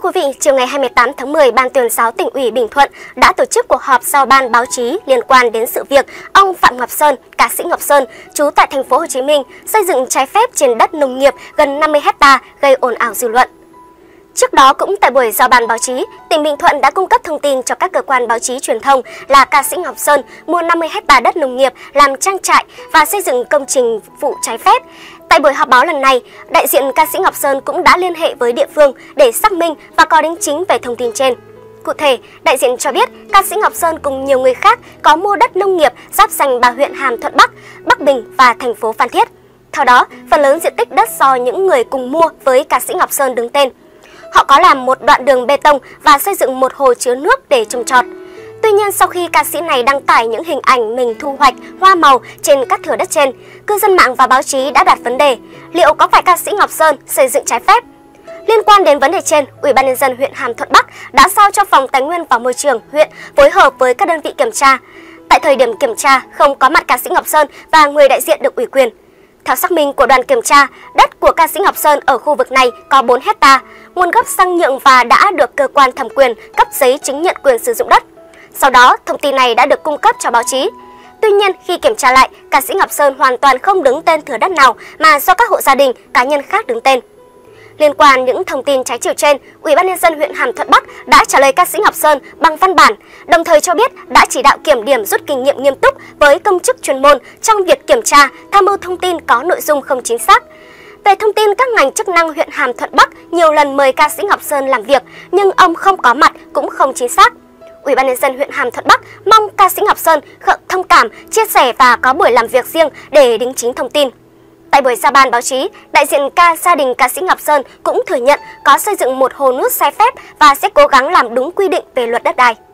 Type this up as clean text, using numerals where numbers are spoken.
quý vị, chiều ngày 28 tháng 10, Ban Tuyên giáo Tỉnh ủy Bình Thuận đã tổ chức cuộc họp giao ban báo chí liên quan đến sự việc ông Phạm Ngọc Sơn, ca sĩ Ngọc Sơn, trú tại thành phố Hồ Chí Minh, xây dựng trái phép trên đất nông nghiệp gần 50 ha gây ồn ào dư luận. Trước đó, cũng tại buổi giao ban báo chí, tỉnh Bình Thuận đã cung cấp thông tin cho các cơ quan báo chí truyền thông là ca sĩ Ngọc Sơn mua 50 ha đất nông nghiệp làm trang trại và xây dựng công trình phụ trái phép. Tại buổi họp báo lần này, đại diện ca sĩ Ngọc Sơn cũng đã liên hệ với địa phương để xác minh và có đính chính về thông tin trên. Cụ thể, đại diện cho biết ca sĩ Ngọc Sơn cùng nhiều người khác có mua đất nông nghiệp giáp ranh 3 huyện Hàm Thuận Bắc, Bắc Bình và thành phố Phan Thiết. Theo đó, phần lớn diện tích đất do những người cùng mua với ca sĩ Ngọc Sơn đứng tên. Họ có làm một đoạn đường bê tông và xây dựng một hồ chứa nước để trồng trọt. Tuy nhiên, sau khi ca sĩ này đăng tải những hình ảnh mình thu hoạch hoa màu trên các thửa đất trên, cư dân mạng và báo chí đã đặt vấn đề liệu có phải ca sĩ Ngọc Sơn xây dựng trái phép. Liên quan đến vấn đề trên, Ủy ban nhân dân huyện Hàm Thuận Bắc đã giao cho Phòng Tài nguyên và Môi trường huyện phối hợp với các đơn vị kiểm tra. Tại thời điểm kiểm tra, không có mặt ca sĩ Ngọc Sơn và người đại diện được ủy quyền. Theo xác minh của đoàn kiểm tra, đất của ca sĩ Ngọc Sơn ở khu vực này có 4 ha, nguồn gốc sang nhượng và đã được cơ quan thẩm quyền cấp giấy chứng nhận quyền sử dụng đất. Sau đó, thông tin này đã được cung cấp cho báo chí. Tuy nhiên, khi kiểm tra lại, ca sĩ Ngọc Sơn hoàn toàn không đứng tên thửa đất nào mà do các hộ gia đình, cá nhân khác đứng tên. Liên quan những thông tin trái chiều trên, Ủy ban nhân dân huyện Hàm Thuận Bắc đã trả lời ca sĩ Ngọc Sơn bằng văn bản, đồng thời cho biết đã chỉ đạo kiểm điểm rút kinh nghiệm nghiêm túc với công chức chuyên môn trong việc kiểm tra, tham mưu thông tin có nội dung không chính xác. Về thông tin, các ngành chức năng huyện Hàm Thuận Bắc nhiều lần mời ca sĩ Ngọc Sơn làm việc, nhưng ông không có mặt cũng không chính xác. Ủy ban nhân dân huyện Hàm Thuận Bắc mong ca sĩ Ngọc Sơn thông cảm, chia sẻ và có buổi làm việc riêng để đính chính thông tin. Tại buổi giao ban báo chí, đại diện gia đình ca sĩ Ngọc Sơn cũng thừa nhận có xây dựng một hồ nước sai phép và sẽ cố gắng làm đúng quy định về luật đất đai.